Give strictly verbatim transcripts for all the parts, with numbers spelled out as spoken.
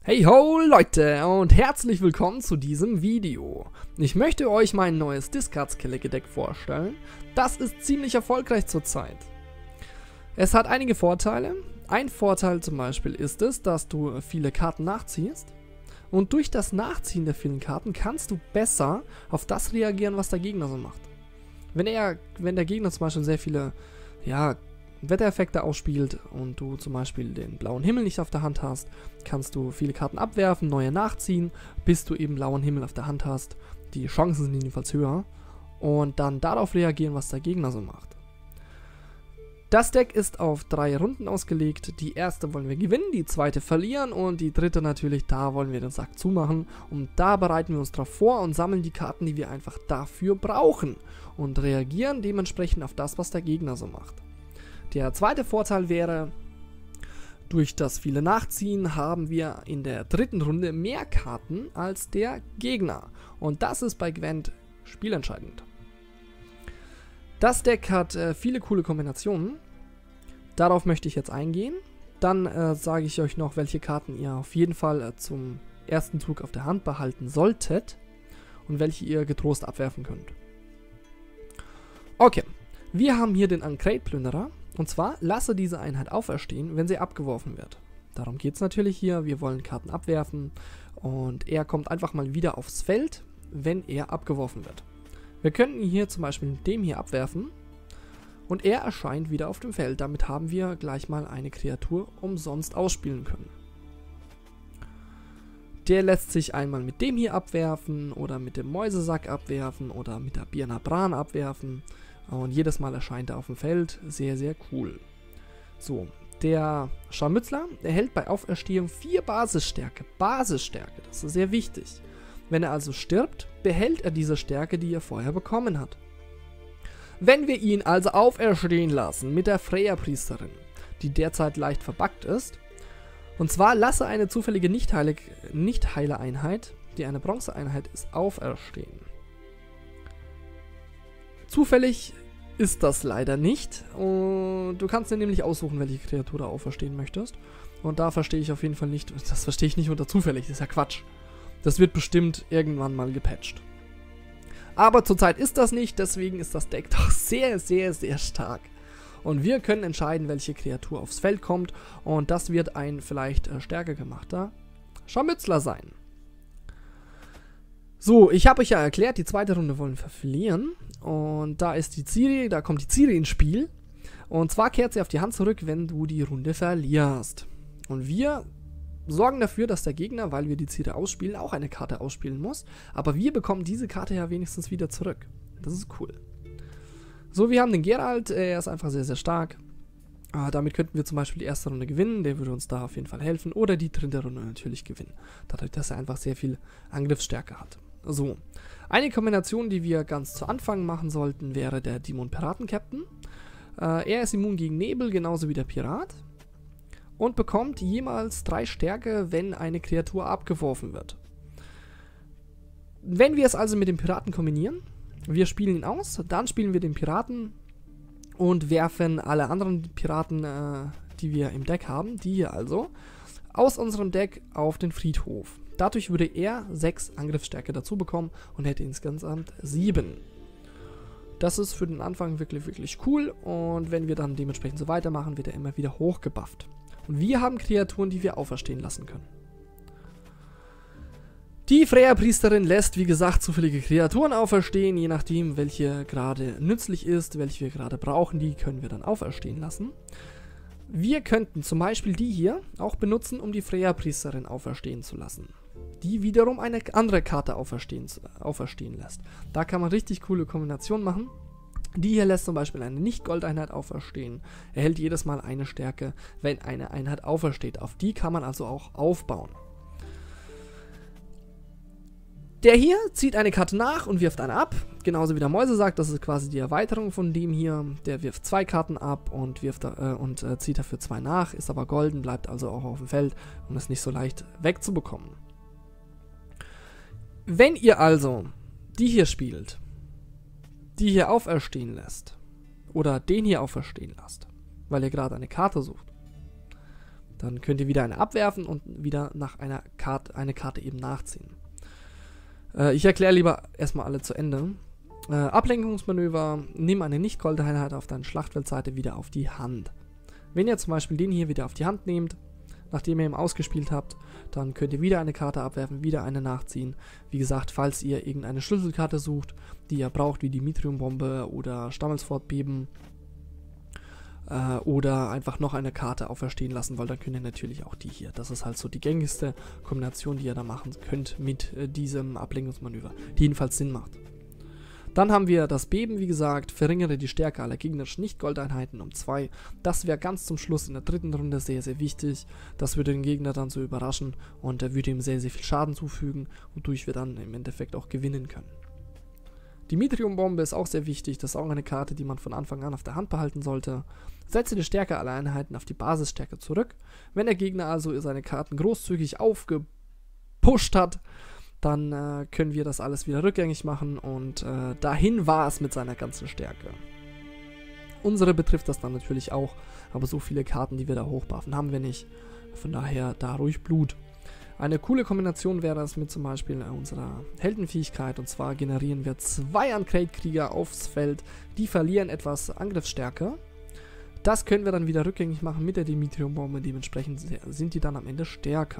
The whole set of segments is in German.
Hey ho Leute und herzlich willkommen zu diesem Video. Ich möchte euch mein neues Discard-Skellige-Deck vorstellen. Das ist ziemlich erfolgreich zurzeit. Es hat einige Vorteile. Ein Vorteil zum Beispiel ist es, dass du viele Karten nachziehst. Und durch das Nachziehen der vielen Karten kannst du besser auf das reagieren, was der Gegner so macht. Wenn er, wenn der Gegner zum Beispiel sehr viele, ja, Wettereffekte ausspielt und du zum Beispiel den blauen Himmel nicht auf der Hand hast, kannst du viele Karten abwerfen, neue nachziehen, bis du eben blauen Himmel auf der Hand hast. Die Chancen sind jedenfalls höher und dann darauf reagieren, was der Gegner so macht. Das Deck ist auf drei Runden ausgelegt. Die erste wollen wir gewinnen, die zweite verlieren und die dritte natürlich, da wollen wir den Sack zumachen. Und da bereiten wir uns drauf vor und sammeln die Karten, die wir einfach dafür brauchen und reagieren dementsprechend auf das, was der Gegner so macht. Der zweite Vorteil wäre, durch das viele Nachziehen haben wir in der dritten Runde mehr Karten als der Gegner. Und das ist bei Gwent spielentscheidend. Das Deck hat äh, viele coole Kombinationen. Darauf möchte ich jetzt eingehen. Dann äh, sage ich euch noch, welche Karten ihr auf jeden Fall äh, zum ersten Zug auf der Hand behalten solltet und welche ihr getrost abwerfen könnt. Okay, wir haben hier den Uncrate-Plünderer. Und zwar, lasse diese Einheit auferstehen, wenn sie abgeworfen wird. Darum geht es natürlich hier. Wir wollen Karten abwerfen und er kommt einfach mal wieder aufs Feld, wenn er abgeworfen wird. Wir könnten ihn hier zum Beispiel mit dem hier abwerfen und er erscheint wieder auf dem Feld. Damit haben wir gleich mal eine Kreatur umsonst ausspielen können. Der lässt sich einmal mit dem hier abwerfen oder mit dem Mäusesack abwerfen oder mit der Birna Bran abwerfen. Und jedes Mal erscheint er auf dem Feld. Sehr, sehr cool. So, der Scharmützler erhält bei Auferstehung vier Basisstärke. Basisstärke, das ist sehr wichtig. Wenn er also stirbt, behält er diese Stärke, die er vorher bekommen hat. Wenn wir ihn also auferstehen lassen mit der Freya-Priesterin, die derzeit leicht verbuggt ist, und zwar lasse eine zufällige Nicht-Heiler-Einheit, die eine Bronze-Einheit ist, auferstehen. Zufällig ist das leider nicht. Und du kannst dir nämlich aussuchen, welche Kreatur du auferstehen möchtest. Und da verstehe ich auf jeden Fall nicht, das verstehe ich nicht unter zufällig, das ist ja Quatsch. Das wird bestimmt irgendwann mal gepatcht. Aber zurzeit ist das nicht, deswegen ist das Deck doch sehr, sehr, sehr stark. Und wir können entscheiden, welche Kreatur aufs Feld kommt. Und das wird ein vielleicht äh, stärker gemachter Scharmützler sein. So, ich habe euch ja erklärt, die zweite Runde wollen wir verlieren. Und da ist die Ciri, da kommt die Ciri ins Spiel. Und zwar kehrt sie auf die Hand zurück, wenn du die Runde verlierst. Und wir sorgen dafür, dass der Gegner, weil wir die Ciri ausspielen, auch eine Karte ausspielen muss. Aber wir bekommen diese Karte ja wenigstens wieder zurück. Das ist cool. So, wir haben den Geralt, er ist einfach sehr, sehr stark. Äh, damit könnten wir zum Beispiel die erste Runde gewinnen, der würde uns da auf jeden Fall helfen. Oder die dritte Runde natürlich gewinnen. Dadurch, dass er einfach sehr viel Angriffsstärke hat. So, eine Kombination, die wir ganz zu Anfang machen sollten, wäre der Dämon-Piraten-Captain. Äh, er ist immun gegen Nebel, genauso wie der Pirat. Und bekommt jemals drei Stärke, wenn eine Kreatur abgeworfen wird. Wenn wir es also mit dem Piraten kombinieren, wir spielen ihn aus, dann spielen wir den Piraten und werfen alle anderen Piraten, äh, die wir im Deck haben, die hier also, aus unserem Deck auf den Friedhof. Dadurch würde er sechs Angriffsstärke dazu bekommen und hätte insgesamt sieben. Das ist für den Anfang wirklich, wirklich cool. Und wenn wir dann dementsprechend so weitermachen, wird er immer wieder hochgebufft. Und wir haben Kreaturen, die wir auferstehen lassen können. Die Freya-Priesterin lässt, wie gesagt, zufällige Kreaturen auferstehen. Je nachdem, welche gerade nützlich ist, welche wir gerade brauchen, die können wir dann auferstehen lassen. Wir könnten zum Beispiel die hier auch benutzen, um die Freya-Priesterin auferstehen zu lassen. Die wiederum eine andere Karte auferstehen, auferstehen lässt. Da kann man richtig coole Kombinationen machen. Die hier lässt zum Beispiel eine Nicht-Gold-Einheit auferstehen. Erhält jedes Mal eine Stärke, wenn eine Einheit aufersteht. Auf die kann man also auch aufbauen. Der hier zieht eine Karte nach und wirft eine ab. Genauso wie der Mäusesack, das ist quasi die Erweiterung von dem hier. Der wirft zwei Karten ab und, wirft, äh, und äh, zieht dafür zwei nach. Ist aber golden, bleibt also auch auf dem Feld und ist nicht so leicht wegzubekommen. Wenn ihr also die hier spielt, die hier auferstehen lässt, oder den hier auferstehen lasst, weil ihr gerade eine Karte sucht, Dann könnt ihr wieder eine abwerfen und wieder nach einer Karte, eine Karte eben nachziehen. Äh, ich erkläre lieber erstmal alle zu Ende. Äh, Ablenkungsmanöver, nimm eine Nicht-Gold-Einheit auf deiner Schlachtfeldseite wieder auf die Hand. Wenn ihr zum Beispiel den hier wieder auf die Hand nehmt, nachdem ihr ihn ausgespielt habt, dann könnt ihr wieder eine Karte abwerfen, wieder eine nachziehen. Wie gesagt, falls ihr irgendeine Schlüsselkarte sucht, die ihr braucht, wie die Mithril-Bombe oder Stammelsfortbeben, äh, oder einfach noch eine Karte auferstehen lassen wollt, dann könnt ihr natürlich auch die hier. Das ist halt so die gängigste Kombination, die ihr da machen könnt mit äh, diesem Ablenkungsmanöver, die jedenfalls Sinn macht. Dann haben wir das Beben, wie gesagt, verringere die Stärke aller gegnerischen Nicht-Goldeinheiten um zwei. Das wäre ganz zum Schluss in der dritten Runde sehr, sehr wichtig. Das würde den Gegner dann so überraschen und er würde ihm sehr, sehr viel Schaden zufügen, wodurch wir dann im Endeffekt auch gewinnen können. Die Mithril-Bombe ist auch sehr wichtig. Das ist auch eine Karte, die man von Anfang an auf der Hand behalten sollte. Setze die Stärke aller Einheiten auf die Basisstärke zurück. Wenn der Gegner also seine Karten großzügig aufgepusht hat, dann äh, können wir das alles wieder rückgängig machen und äh, dahin war es mit seiner ganzen Stärke. Unsere betrifft das dann natürlich auch, aber so viele Karten, die wir da hochbuffen, haben wir nicht. Von daher da ruhig Blut. Eine coole Kombination wäre es mit zum Beispiel äh, unserer Heldenfähigkeit, und zwar generieren wir zwei Uncrate-Krieger aufs Feld, die verlieren etwas Angriffsstärke. Das können wir dann wieder rückgängig machen mit der Dimitri-Bombe, dementsprechend sind die dann am Ende stärker.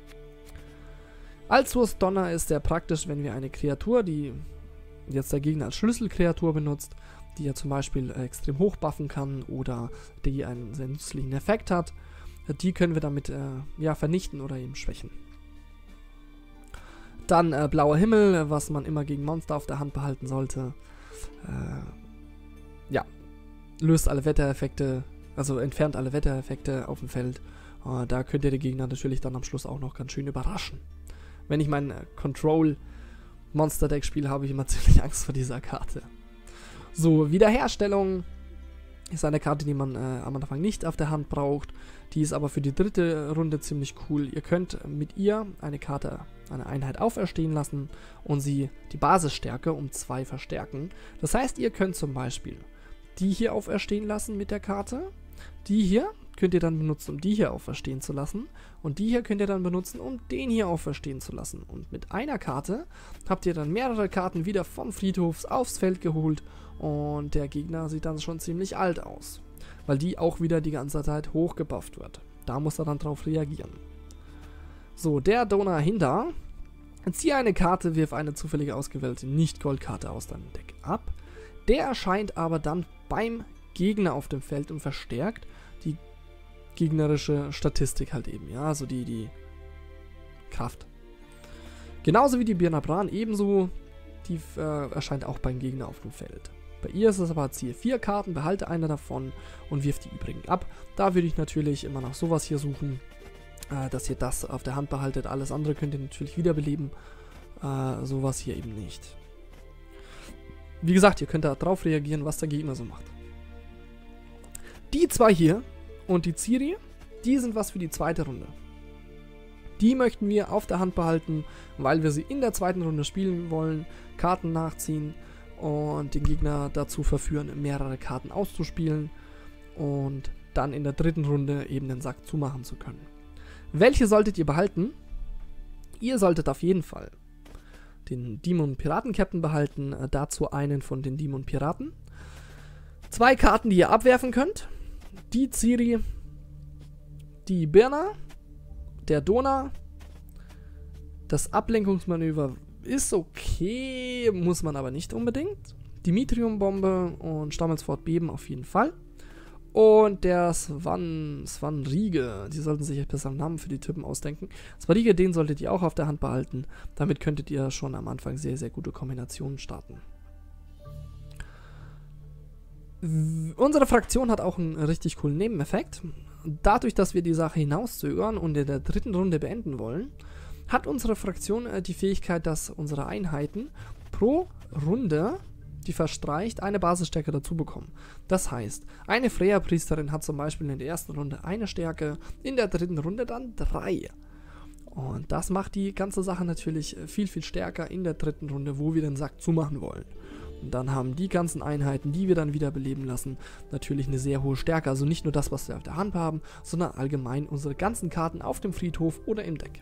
Alzurs Donner ist sehr praktisch, wenn wir eine Kreatur, die jetzt der Gegner als Schlüsselkreatur benutzt, die er zum Beispiel äh, extrem hoch buffen kann oder die einen sehr nützlichen Effekt hat, die können wir damit äh, ja, vernichten oder eben schwächen. Dann äh, blauer Himmel, was man immer gegen Monster auf der Hand behalten sollte. Äh, ja, löst alle Wettereffekte, also entfernt alle Wettereffekte auf dem Feld. Äh, da könnt ihr den Gegner natürlich dann am Schluss auch noch ganz schön überraschen. Wenn ich mein äh, Control-Monster-Deck spiele, habe ich immer ziemlich Angst vor dieser Karte. So, Wiederherstellung ist eine Karte, die man äh, am Anfang nicht auf der Hand braucht. Die ist aber für die dritte Runde ziemlich cool. Ihr könnt mit ihr eine Karte, eine Einheit auferstehen lassen und sie die Basisstärke um zwei verstärken. Das heißt, ihr könnt zum Beispiel die hier auferstehen lassen mit der Karte. Die hier könnt ihr dann benutzen, um die hier auferstehen zu lassen. Und die hier könnt ihr dann benutzen, um den hier auferstehen zu lassen. Und mit einer Karte habt ihr dann mehrere Karten wieder vom Friedhof aufs Feld geholt. Und der Gegner sieht dann schon ziemlich alt aus. Weil die auch wieder die ganze Zeit hochgebufft wird. Da muss er dann drauf reagieren. So, der Donner hinter. Ziehe eine Karte, wirf eine zufällig ausgewählte Nicht-Gold-Karte aus deinem Deck ab. Der erscheint aber dann beim Gegner auf dem Feld und verstärkt die gegnerische Statistik halt eben, ja, also die, die Kraft. Genauso wie die Birna Bran, ebenso, die äh, erscheint auch beim Gegner auf dem Feld. Bei ihr ist es aber, ziehe vier Karten, behalte eine davon und wirf die übrigen ab. Da würde ich natürlich immer nach sowas hier suchen, äh, dass ihr das auf der Hand behaltet. Alles andere könnt ihr natürlich wiederbeleben, äh, sowas hier eben nicht. Wie gesagt, ihr könnt da drauf reagieren, was der Gegner so macht. Die zwei hier und die Ciri, die sind was für die zweite Runde. Die möchten wir auf der Hand behalten, weil wir sie in der zweiten Runde spielen wollen, Karten nachziehen und den Gegner dazu verführen, mehrere Karten auszuspielen und dann in der dritten Runde eben den Sack zumachen zu können. Welche solltet ihr behalten? Ihr solltet auf jeden Fall den Demon Piraten Captain behalten, äh, dazu einen von den Demon Piraten. Zwei Karten, die ihr abwerfen könnt. Die Ciri, die Birna, der Donner. Das Ablenkungsmanöver ist okay, muss man aber nicht unbedingt. Die Mithril-Bombe und Stammelsfortbeben auf jeden Fall. Und der Svan, Svanrige, die sollten sich besser einen Namen für die Typen ausdenken. Svanrige, den solltet ihr auch auf der Hand behalten. Damit könntet ihr schon am Anfang sehr, sehr gute Kombinationen starten. Unsere Fraktion hat auch einen richtig coolen Nebeneffekt. Dadurch, dass wir die Sache hinauszögern und in der dritten Runde beenden wollen, hat unsere Fraktion die Fähigkeit, dass unsere Einheiten pro Runde, die verstreicht, eine Basisstärke dazu bekommen. Das heißt, eine Freya-Priesterin hat zum Beispiel in der ersten Runde eine Stärke, in der dritten Runde dann drei. Und das macht die ganze Sache natürlich viel, viel stärker in der dritten Runde, wo wir den Sack zumachen wollen. Und dann haben die ganzen Einheiten, die wir dann wieder beleben lassen, natürlich eine sehr hohe Stärke. Also nicht nur das, was wir auf der Hand haben, sondern allgemein unsere ganzen Karten auf dem Friedhof oder im Deck.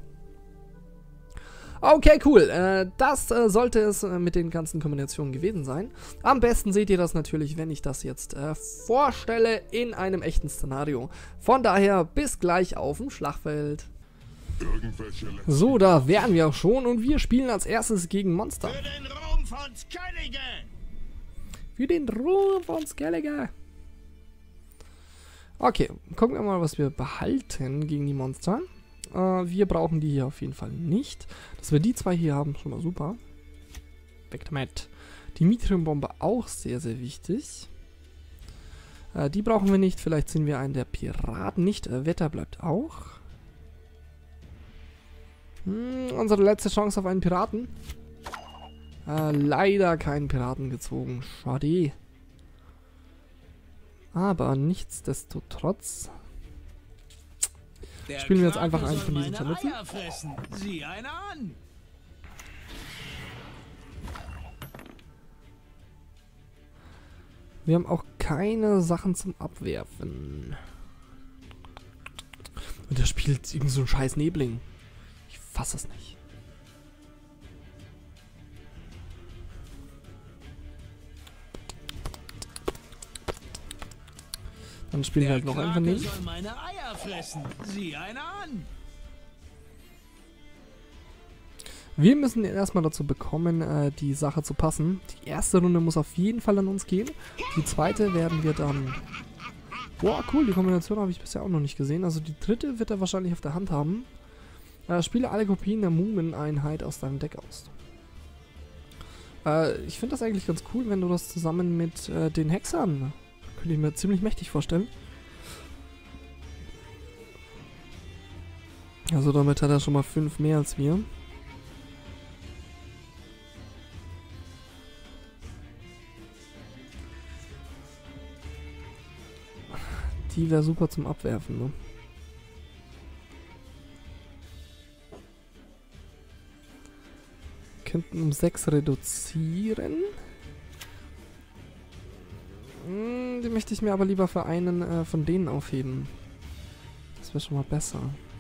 Okay, cool. Äh, das äh, sollte es äh, mit den ganzen Kombinationen gewesen sein. Am besten seht ihr das natürlich, wenn ich das jetzt äh, vorstelle in einem echten Szenario. Von daher bis gleich auf dem Schlachtfeld. So, da wären wir auch schon und wir spielen als erstes gegen Monster. Für den Ruhm von Skellige! Für den Ruhm von Skellige! Okay, gucken wir mal, was wir behalten gegen die Monster. Äh, wir brauchen die hier auf jeden Fall nicht. Dass wir die zwei hier haben, schon mal super. Weg damit. Die Mithril-Bombe auch sehr, sehr wichtig. Äh, die brauchen wir nicht. Vielleicht sind wir einen der Piraten nicht. Äh, Wetter bleibt auch. Hm, unsere letzte Chance auf einen Piraten. Äh, leider keinen Piraten gezogen. Schade. Aber nichtsdestotrotz Der spielen wir jetzt Krake einfach einen soll von diesen meine Verletzten. Eier fressen. Sieh eine an! Wir haben auch keine Sachen zum Abwerfen. Und der spielt irgend so einen scheiß Nebling. Ich fasse es nicht. Dann spielen wir halt noch einen von denen. Der Krake soll meine Eier fressen. Sieh eine an! Wir müssen ihn erstmal dazu bekommen, äh, die Sache zu passen. Die erste Runde muss auf jeden Fall an uns gehen. Die zweite werden wir dann... Boah, cool, die Kombination habe ich bisher auch noch nicht gesehen. Also die dritte wird er wahrscheinlich auf der Hand haben. Äh, spiele alle Kopien der Mumen-Einheit aus deinem Deck aus. Äh, ich finde das eigentlich ganz cool, wenn du das zusammen mit äh, den Hexern... Könnte ich mir ziemlich mächtig vorstellen. Also damit hat er schon mal fünf mehr als wir. Die wäre super zum Abwerfen, ne? Könnten um sechs reduzieren. Hm, die möchte ich mir aber lieber für einen äh, von denen aufheben. Das wäre schon mal besser.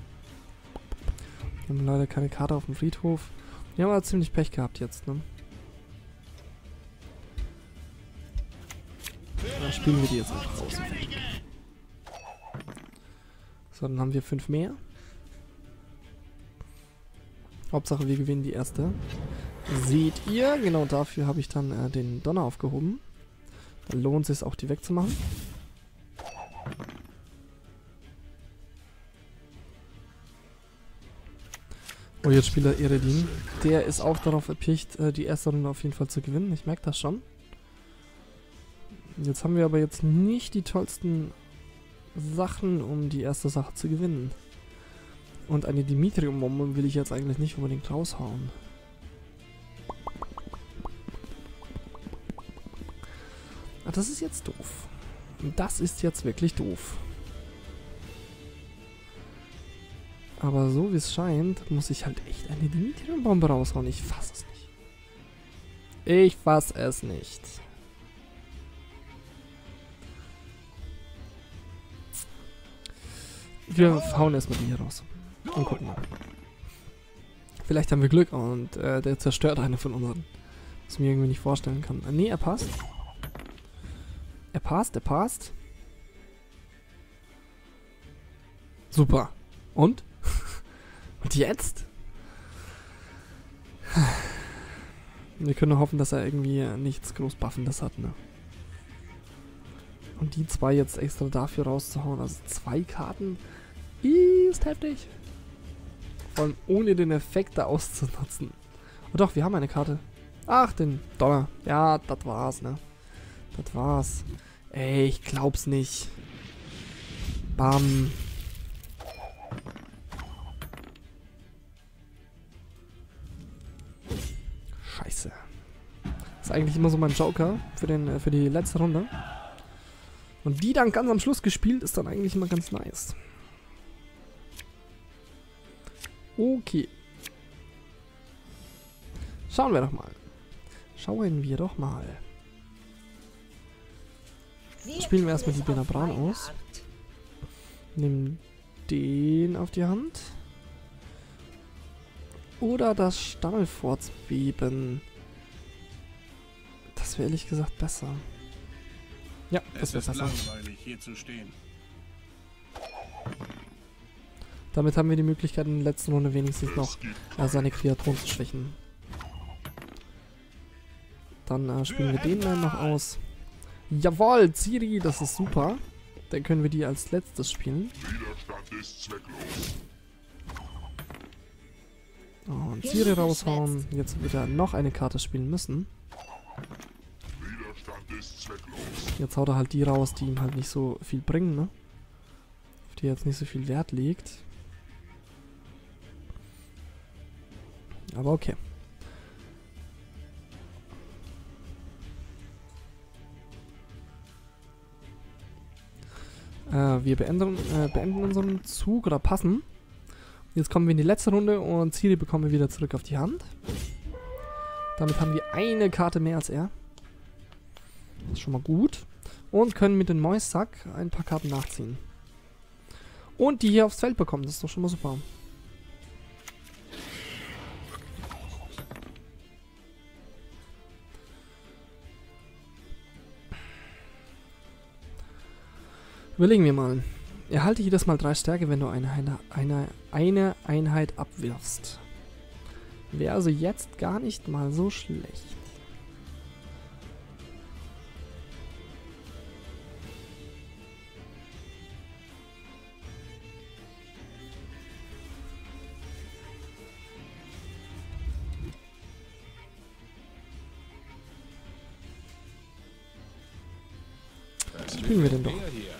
Wir haben leider keine Karte auf dem Friedhof. Wir haben aber ziemlich Pech gehabt jetzt, ne? Dann spielen wir die jetzt einfach raus. So, dann haben wir fünf mehr. Hauptsache, wir gewinnen die erste. Seht ihr? Genau dafür habe ich dann äh, den Donner aufgehoben. Dann lohnt es sich auch, die wegzumachen. Oh, jetzt spielt er Eredin. Der ist auch darauf erpicht, äh, die erste Runde auf jeden Fall zu gewinnen. Ich merke das schon. Jetzt haben wir aber jetzt nicht die tollsten Sachen, um die erste Sache zu gewinnen. Und eine Dimitrium-Bombe will ich jetzt eigentlich nicht unbedingt raushauen. Ach, das ist jetzt doof. Das ist jetzt wirklich doof. Aber so wie es scheint, muss ich halt echt eine Dimitrium-Bombe raushauen. Ich fasse es nicht. Ich fasse es nicht. Wir hauen erstmal die hier raus. Und gucken mal. Vielleicht haben wir Glück und äh, der zerstört eine von unseren. Was ich mir irgendwie nicht vorstellen kann. Äh, nee, er passt. Er passt, er passt. Super. Und? Und jetzt? Wir können nur hoffen, dass er irgendwie nichts groß Buffendes hat, ne? Und die zwei jetzt extra dafür rauszuhauen, also zwei Karten, ist heftig. Vor allem ohne den Effekt da auszunutzen. Und doch, wir haben eine Karte. Ach, den Donner. Ja, das war's, ne? Das war's. Ey, ich glaub's nicht. Bam. Scheiße. Das ist eigentlich immer so mein Joker für, den, äh, für die letzte Runde. Und die dann ganz am Schluss gespielt, ist dann eigentlich immer ganz nice. Okay. Schauen wir doch mal. Schauen wir doch mal. spielen wir erstmal die Benabran aus. Nehmen den auf die Hand. Oder das Stammelforzbeben. Das wäre ehrlich gesagt besser. Ja, das wäre besser. Langweilig, hier zu stehen. Damit haben wir die Möglichkeit, in der letzten Runde wenigstens noch äh, seine Kreaturen zu schwächen. Dann äh, spielen wir den dann noch aus. Jawohl, Ciri, das ist super. Dann können wir die als letztes spielen. Oh, und Ciri raushauen. Jetzt wird er noch eine Karte spielen müssen. Jetzt haut er halt die raus, die ihm halt nicht so viel bringen, ne? Auf die er jetzt nicht so viel Wert legt. Aber okay. Äh, wir beenden, äh, beenden unseren Zug oder passen. Jetzt kommen wir in die letzte Runde und Ciri bekommen wir wieder zurück auf die Hand. Damit haben wir eine Karte mehr als er. Das ist schon mal gut. Und können mit dem Mäussack ein paar Karten nachziehen. Und die hier aufs Feld bekommen. Das ist doch schon mal super. Überlegen wir mal. Erhalte jedes Mal drei Stärke, wenn du eine, eine, eine, eine Einheit abwirfst. Wäre also jetzt gar nicht mal so schlecht. Was spielen wir denn doch?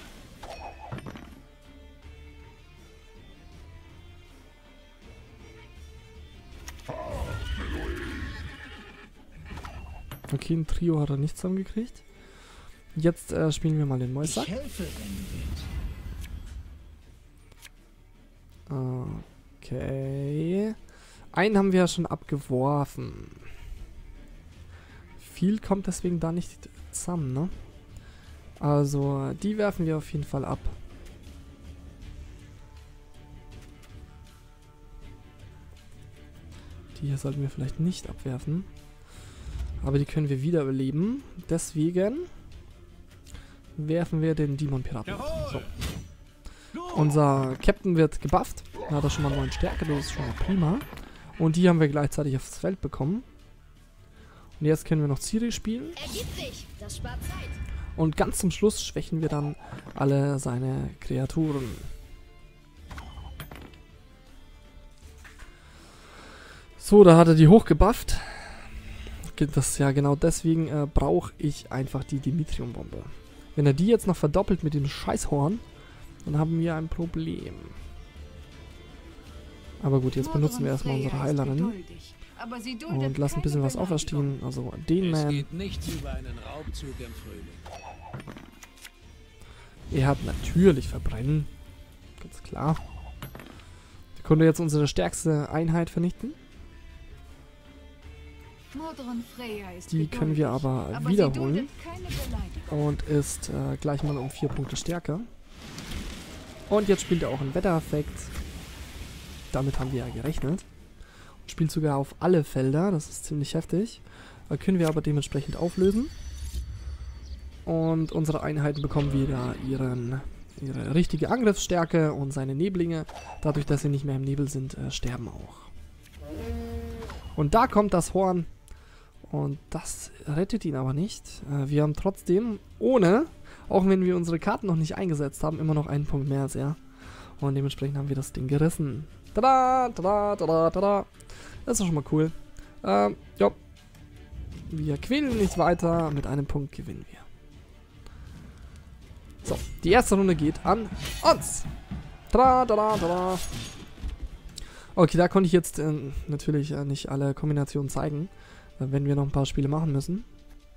Okay, ein Trio hat er nicht zusammengekriegt. Jetzt äh, spielen wir mal den Mäussack. Okay. Einen haben wir ja schon abgeworfen. Viel kommt deswegen da nicht zusammen, ne? Also, die werfen wir auf jeden Fall ab. Die hier sollten wir vielleicht nicht abwerfen. Aber die können wir wiederbeleben. Deswegen werfen wir den Demon Piraten. So. Unser Captain wird gebufft. Da hat er schon mal neun Stärke, das ist schon mal prima. Und die haben wir gleichzeitig aufs Feld bekommen. Und jetzt können wir noch Ciri spielen. Das spart Zeit. Und ganz zum Schluss schwächen wir dann alle seine Kreaturen. So, da hat er die hochgebufft. Das ist ja genau deswegen äh, brauche ich einfach die Dimitrium-Bombe. Wenn er die jetzt noch verdoppelt mit dem Scheißhorn, dann haben wir ein Problem. Aber gut, jetzt benutzen wir erstmal unsere Heilerin. Und lassen ein bisschen was auferstehen. Also den Man. Es geht nichts über einen Raubzug im Frühling. Er hat natürlich verbrennen. Ganz klar. Wir können jetzt unsere stärkste Einheit vernichten. Die können wir aber, aber wiederholen. Und ist äh, gleich mal um vier Punkte stärker. Und jetzt spielt er auch einen Wettereffekt. Damit haben wir ja gerechnet. Und spielt sogar auf alle Felder. Das ist ziemlich heftig. Da können wir aber dementsprechend auflösen. Und unsere Einheiten bekommen wieder ihren, ihre richtige Angriffsstärke. Und seine Neblinge, dadurch, dass sie nicht mehr im Nebel sind, äh, sterben auch. Und da kommt das Horn. Und das rettet ihn aber nicht. Äh, wir haben trotzdem, ohne, auch wenn wir unsere Karten noch nicht eingesetzt haben, immer noch einen Punkt mehr als er. Und dementsprechend haben wir das Ding gerissen. Tada, tada, tada, tada. Das ist schon mal cool. Ähm, ja. Wir quälen nicht weiter. Mit einem Punkt gewinnen wir. So, die erste Runde geht an uns. Tada, tada, tada. Okay, da konnte ich jetzt äh, natürlich äh, nicht alle Kombinationen zeigen. Da werden wir noch ein paar Spiele machen müssen.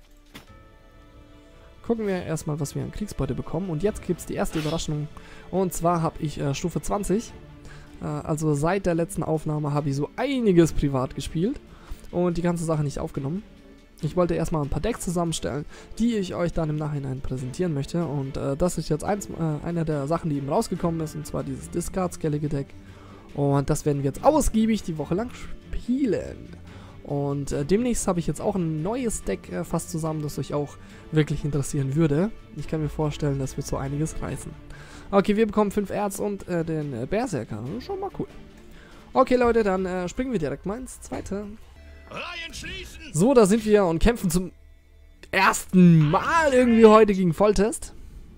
Gucken wir erstmal, was wir an Kriegsbeute bekommen. Und jetzt gibt es die erste Überraschung. Und zwar habe ich äh, Stufe zwanzig. Äh, also seit der letzten Aufnahme habe ich so einiges privat gespielt. Und die ganze Sache nicht aufgenommen. Ich wollte erstmal ein paar Decks zusammenstellen, die ich euch dann im Nachhinein präsentieren möchte. Und äh, das ist jetzt eins, äh, eine der Sachen, die eben rausgekommen ist, und zwar dieses Discard Skellige Deck. Und das werden wir jetzt ausgiebig die Woche lang spielen. Und äh, demnächst habe ich jetzt auch ein neues Deck äh, fast zusammen, das euch auch wirklich interessieren würde. Ich kann mir vorstellen, das wird so einiges reißen. Okay, wir bekommen fünf Erz und äh, den äh, Berserker. Schon mal cool. Okay, Leute, dann äh, springen wir direkt mal ins zweite. So, da sind wir und kämpfen zum ersten Mal irgendwie heute gegen Volltest.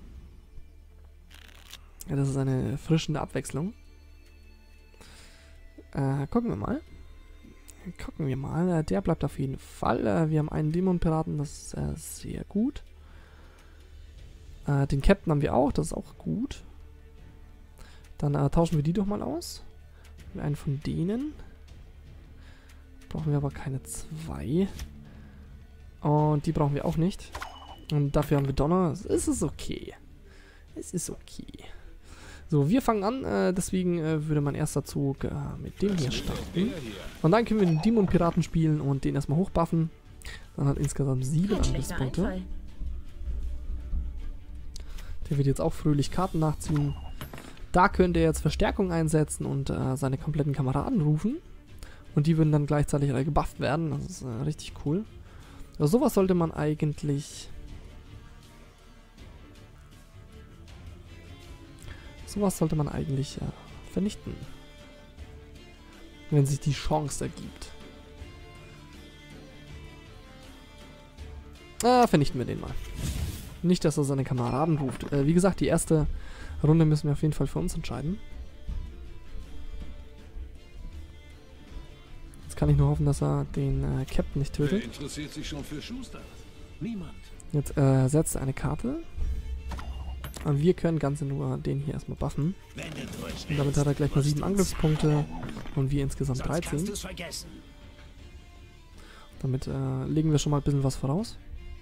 Ja, das ist eine erfrischende Abwechslung. Äh, gucken wir mal. Gucken wir mal. Der bleibt auf jeden Fall. Äh, wir haben einen Dämonenpiraten, das ist äh, sehr gut. Äh, den Captain haben wir auch, das ist auch gut. Dann äh, tauschen wir die doch mal aus. Einen von denen. Brauchen wir aber keine zwei. Und die brauchen wir auch nicht. Und dafür haben wir Donner. Es ist okay. Es ist okay. So, wir fangen an. Äh, deswegen äh, würde mein erster Zug äh, mit dem hier starten. Und dann können wir den Dämon-Piraten spielen und den erstmal hochbuffen. Dann hat insgesamt sieben Angriffspunkte. Der wird jetzt auch fröhlich Karten nachziehen. Da könnte er jetzt Verstärkung einsetzen und äh, seine kompletten Kameraden rufen. Und die würden dann gleichzeitig alle gebufft werden. Das ist äh, richtig cool. Also sowas sollte man eigentlich... Sowas sollte man eigentlich äh, vernichten. Wenn sich die Chance ergibt. Ah, vernichten wir den mal. Nicht, dass er seine Kameraden ruft. Äh, wie gesagt, die erste Runde müssen wir auf jeden Fall für uns entscheiden. Jetzt kann ich nur hoffen, dass er den äh, Captain nicht tötet. Wer interessiert sich schon für Schuster? Niemand. Jetzt äh, setzt er eine Karte. Und wir können ganz in Ruhe den hier erstmal buffen. Und damit hat er gleich mal sieben Angriffspunkte. Und wir insgesamt dreizehn. Damit äh, legen wir schon mal ein bisschen was voraus.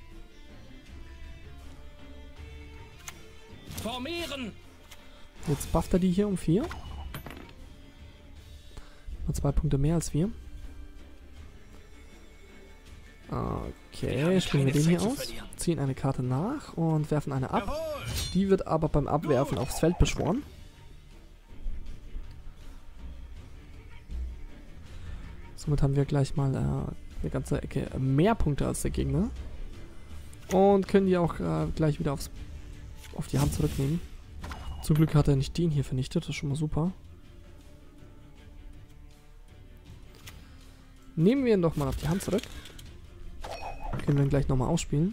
Formieren! Jetzt bufft er die hier um vier. Nur zwei Punkte mehr als wir. Okay, spielen wir den hier aus. Ziehen eine Karte nach und werfen eine ab. Die wird aber beim Abwerfen aufs Feld beschworen. Somit haben wir gleich mal äh, eine ganze Ecke mehr Punkte als der Gegner. Und können die auch äh, gleich wieder aufs, auf die Hand zurücknehmen. Zum Glück hat er nicht den hier vernichtet, das ist schon mal super. Nehmen wir ihn doch mal auf die Hand zurück. Können wir ihn gleich nochmal ausspielen.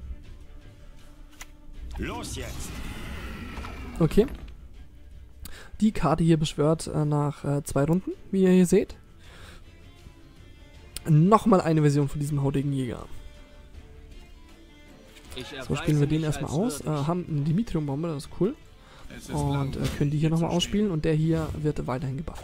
Los jetzt! Okay. Die Karte hier beschwört äh, nach äh, zwei Runden, wie ihr hier seht. Nochmal eine Version von diesem hautigen Jäger. So, spielen wir den erstmal aus. Äh, haben eine Dimitrium-Bombe, das ist cool. Und äh, können die hier nochmal ausspielen und der hier wird weiterhin gebufft.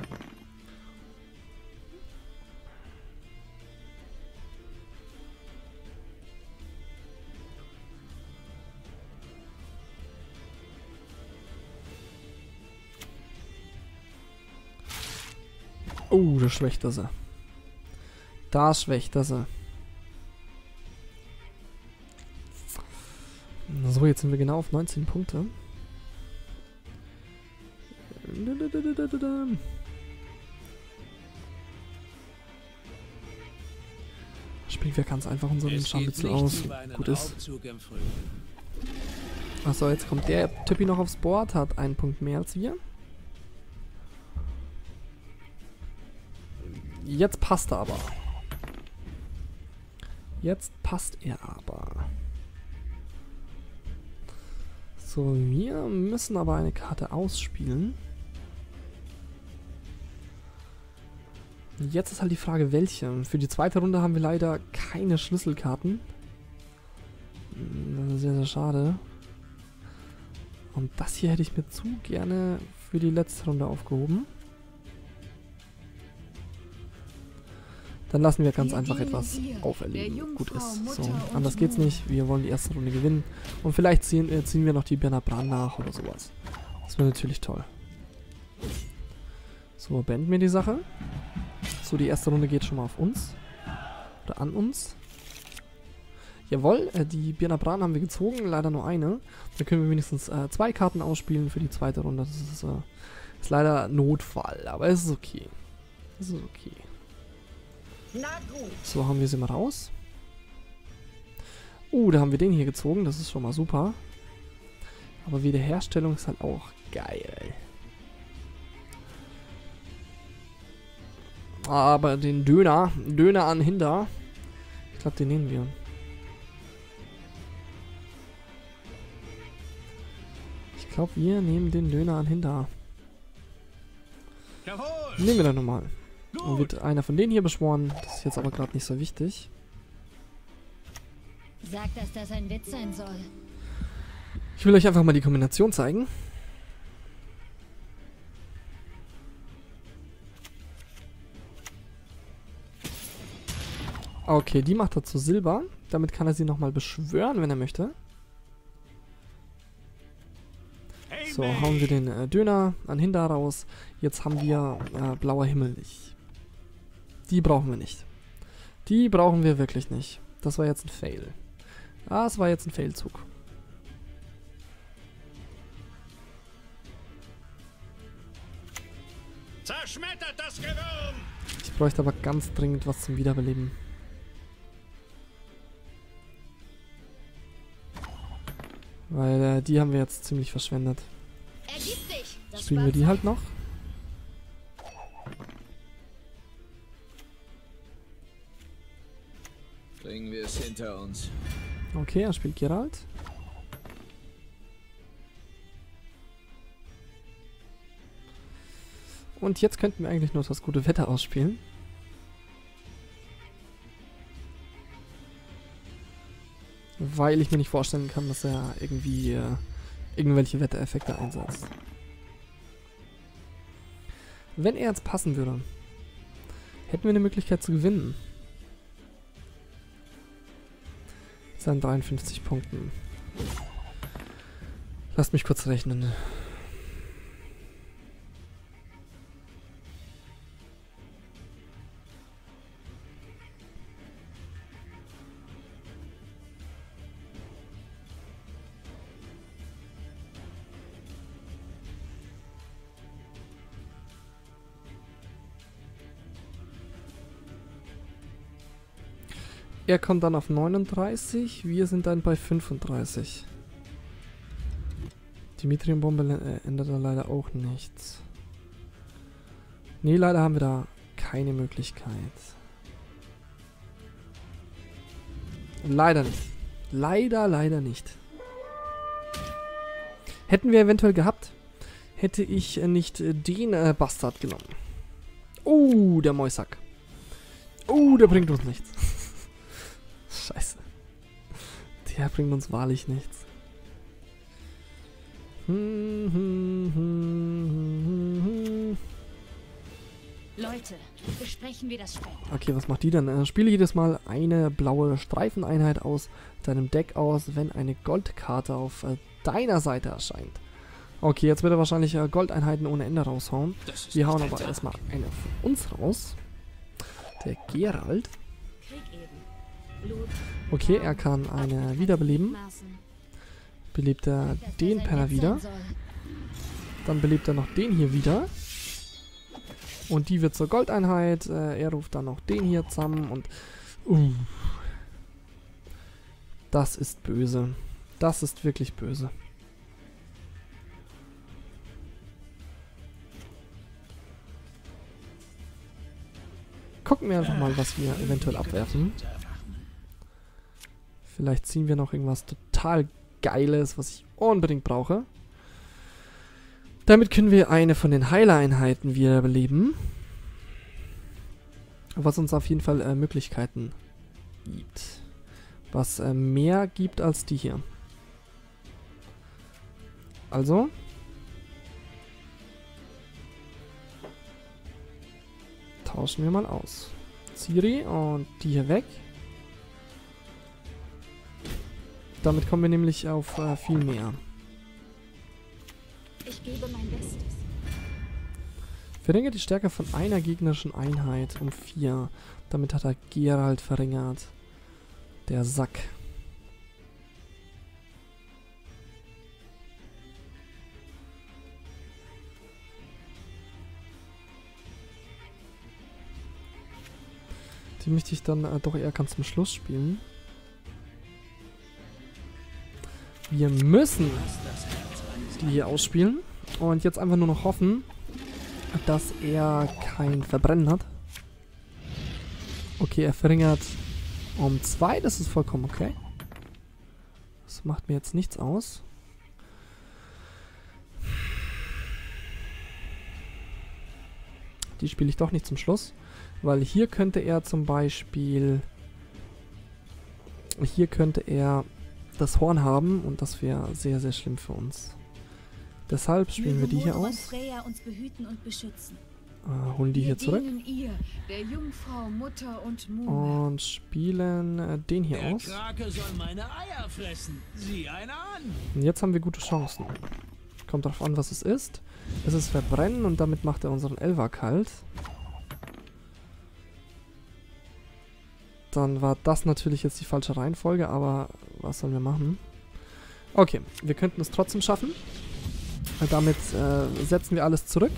Oh, das schwächt er sie. Das schwächt er sie. So, jetzt sind wir genau auf neunzehn Punkte. Spielen wir ganz einfach unseren Scharmützel aus. Gut ist. Achso, jetzt kommt der Tippi noch aufs Board, hat einen Punkt mehr als wir. Jetzt passt er aber. Jetzt passt er aber. So, wir müssen aber eine Karte ausspielen. Jetzt ist halt die Frage, welche. Für die zweite Runde haben wir leider keine Schlüsselkarten. Das ist sehr, sehr schade. Und das hier hätte ich mir zu gerne für die letzte Runde aufgehoben. Dann lassen wir ganz einfach etwas auferlegen. Gut ist. So, anders geht's nicht. Wir wollen die erste Runde gewinnen. Und vielleicht ziehen, äh, ziehen wir noch die Berner Brand nach oder sowas. Das wäre natürlich toll. So, beenden wir die Sache. So, die erste Runde geht schon mal auf uns. Oder an uns. Jawohl, äh, die Birna Bran haben wir gezogen, leider nur eine. Da können wir wenigstens äh, zwei Karten ausspielen für die zweite Runde. Das ist, äh, ist leider Notfall, aber es ist okay. Es ist okay. Na gut. So, haben wir sie mal raus. Uh, da haben wir den hier gezogen, das ist schon mal super. Aber Wiederherstellung ist halt auch geil. Aber den Döner, Döner an Hinder, ich glaube, den nehmen wir. Ich glaube, wir nehmen den Döner an Hinder. Jawohl. Nehmen wir dann nochmal. Und Gut. wird einer von denen hier beschworen. Das ist jetzt aber gerade nicht so wichtig. Sag, dass das ein Witz sein soll. Ich will euch einfach mal die Kombination zeigen. Okay, die macht er zu Silber. Damit kann er sie nochmal beschwören, wenn er möchte. So, hauen wir den äh, Döner an Hinder raus. Jetzt haben wir äh, blauer Himmel. Ich, die brauchen wir nicht. Die brauchen wir wirklich nicht. Das war jetzt ein Fail. Ah, es war jetzt ein Failzug. Zerschmettert das Gewürm! Ich bräuchte aber ganz dringend was zum Wiederbeleben. Weil äh, die haben wir jetzt ziemlich verschwendet. Ergib dich. Das Spielen wir die halt noch. Bringen wir es hinter uns. Okay, er spielt Geralt. Und jetzt könnten wir eigentlich nur das gute Wetter ausspielen. Weil ich mir nicht vorstellen kann, dass er irgendwie äh, irgendwelche Wettereffekte einsetzt. Wenn er jetzt passen würde, hätten wir eine Möglichkeit zu gewinnen. Mit seinen dreiundfünfzig Punkten. Lasst mich kurz rechnen. Er kommt dann auf neununddreißig, wir sind dann bei fünfunddreißig. Dimitrium-Bombe ändert da leider auch nichts. Nee, leider haben wir da keine Möglichkeit. Leider nicht. Leider, leider nicht. Hätten wir eventuell gehabt, hätte ich nicht den äh, Bastard genommen. Oh, der Mäusack. Oh, der bringt uns nichts. Scheiße. Der bringt uns wahrlich nichts. Leute, besprechen wir das später. Okay, was macht die denn? Äh, spiele jedes Mal eine blaue Streifeneinheit aus deinem Deck aus, wenn eine Goldkarte auf äh, deiner Seite erscheint. Okay, jetzt wird er wahrscheinlich äh, Goldeinheiten ohne Ende raushauen. Wir hauen aber erstmal eine von uns raus. Der Geralt. Krieg eben. Blut. Okay, er kann eine wiederbeleben. Maßen. Belebt er Dass das den ein Penner Witz wieder. sein soll. Dann belebt er noch den hier wieder. Und die wird zur Goldeinheit. Äh, er ruft dann noch den hier zusammen und... Uh, das ist böse. Das ist wirklich böse. Gucken wir einfach mal, was wir eventuell abwerfen. Vielleicht ziehen wir noch irgendwas total Geiles, was ich unbedingt brauche. Damit können wir eine von den Heiler-Einheiten wiederbeleben. Was uns auf jeden Fall äh, Möglichkeiten gibt. Was äh, mehr gibt als die hier. Also. Tauschen wir mal aus. Ciri und die hier weg. Damit kommen wir nämlich auf äh, viel mehr. Ich gebe mein Bestes. Verringert die Stärke von einer gegnerischen Einheit um vier. Damit hat er Geralt verringert. Der Sack. Die möchte ich dann äh, doch eher ganz zum Schluss spielen. Wir müssen die hier ausspielen. Und jetzt einfach nur noch hoffen, dass er kein Verbrennen hat. Okay, er verringert um zwei. Das ist vollkommen okay. Das macht mir jetzt nichts aus. Die spiele ich doch nicht zum Schluss. Weil hier könnte er zum Beispiel... Hier könnte er das Horn haben und das wäre sehr, sehr schlimm für uns. Deshalb spielen wir die hier aus. Freya uns behüten und beschützen. Äh, holen die hier zurück. Ihr, der Jungfrau, Mutter und Muhme. Und spielen äh, den hier Der aus. Krake soll meine Eier fressen. Sieh einer an. Und jetzt haben wir gute Chancen. Kommt darauf an, was es ist. Es ist Verbrennen und damit macht er unseren Elfer kalt. Dann war das natürlich jetzt die falsche Reihenfolge, aber was sollen wir machen? Okay, wir könnten es trotzdem schaffen. Damit äh, setzen wir alles zurück.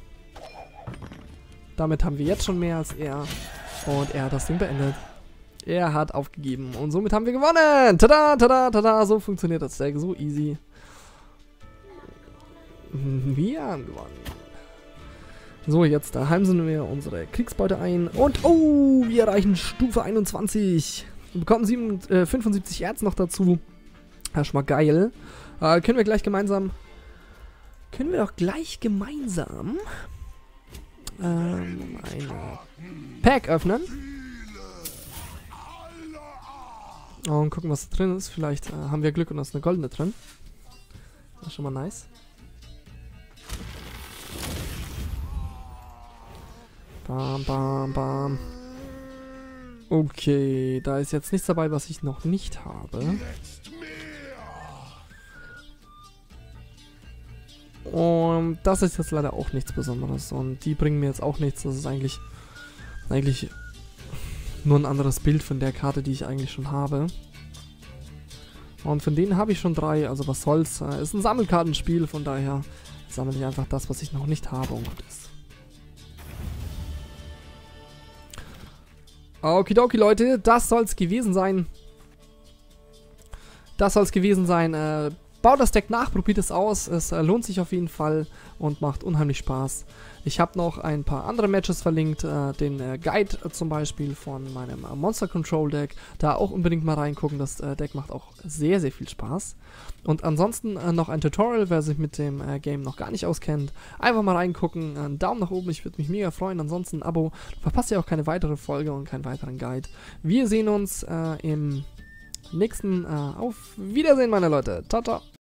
Damit haben wir jetzt schon mehr als er. Und er hat das Ding beendet. Er hat aufgegeben. Und somit haben wir gewonnen. Tada, tada, tada. So funktioniert das Deck. So easy. Wir haben gewonnen. So, jetzt da heimsen wir unsere Kriegsbeute ein. Und, oh, wir erreichen Stufe einundzwanzig. Wir bekommen sieben, äh, fünfundsiebzig Erz noch dazu. Das ist schon mal geil. Äh, können wir gleich gemeinsam... Können wir doch gleich gemeinsam... Ähm, eine Pack öffnen. Und gucken, was da drin ist. Vielleicht äh, haben wir Glück und da ist eine goldene drin. Das ist schon mal nice. Bam, bam, bam. Okay, da ist jetzt nichts dabei, was ich noch nicht habe. Und das ist jetzt leider auch nichts Besonderes. Und die bringen mir jetzt auch nichts. Das ist eigentlich, eigentlich nur ein anderes Bild von der Karte, die ich eigentlich schon habe. Und von denen habe ich schon drei. Also was soll's. Ist ein Sammelkartenspiel. Von daher sammle ich einfach das, was ich noch nicht habe. Und gut ist. Okidoki, Leute. Das soll's gewesen sein. Das soll's gewesen sein. Äh... Baut das Deck nach, probiert es aus, es äh, lohnt sich auf jeden Fall und macht unheimlich Spaß. Ich habe noch ein paar andere Matches verlinkt, äh, den äh, Guide äh, zum Beispiel von meinem äh, Monster Control Deck. Da auch unbedingt mal reingucken, das äh, Deck macht auch sehr, sehr viel Spaß. Und ansonsten äh, noch ein Tutorial, wer sich mit dem äh, Game noch gar nicht auskennt. Einfach mal reingucken, einen Daumen nach oben, ich würde mich mega freuen. Ansonsten ein Abo, verpasst ihr auch keine weitere Folge und keinen weiteren Guide. Wir sehen uns äh, im nächsten äh, Auf Wiedersehen, meine Leute. Ciao, ciao.